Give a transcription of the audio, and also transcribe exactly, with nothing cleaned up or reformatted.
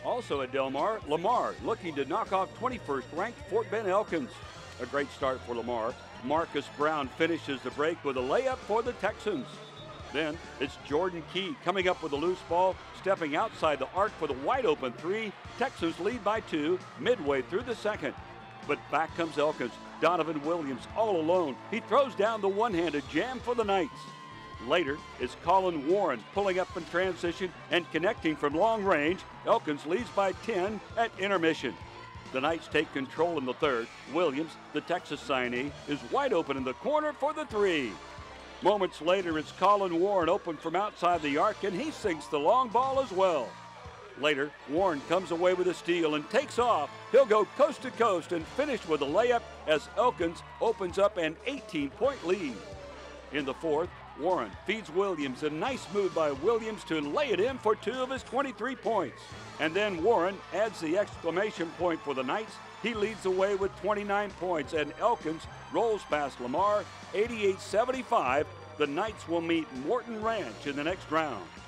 Also at Del Mar, Lamar looking to knock off twenty-first ranked Fort Bend Elkins. A great start for Lamar. Marcus Brown finishes the break with a layup for the Texans. Then it's Jordan Key coming up with a loose ball, stepping outside the arc for the wide open three. Texans lead by two midway through the second. But back comes Elkins. Donovan Williams all alone. He throws down the one-handed jam for the Knights. Later, it's Colin Warren pulling up in transition and connecting from long range. Elkins leads by ten at intermission. The Knights take control in the third. Williams, the Texas signee, is wide open in the corner for the three. Moments later, it's Colin Warren open from outside the arc, and he sinks the long ball as well. Later, Warren comes away with a steal and takes off. He'll go coast to coast and finish with a layup as Elkins opens up an eighteen-point lead. In the fourth, Warren feeds Williams. A nice move by Williams to lay it in for two of his twenty-three points. And then Warren adds the exclamation point for the Knights. He leads the way with twenty-nine points, and Elkins rolls past Lamar eighty-eight seventy-five. The Knights will meet Morton Ranch in the next round.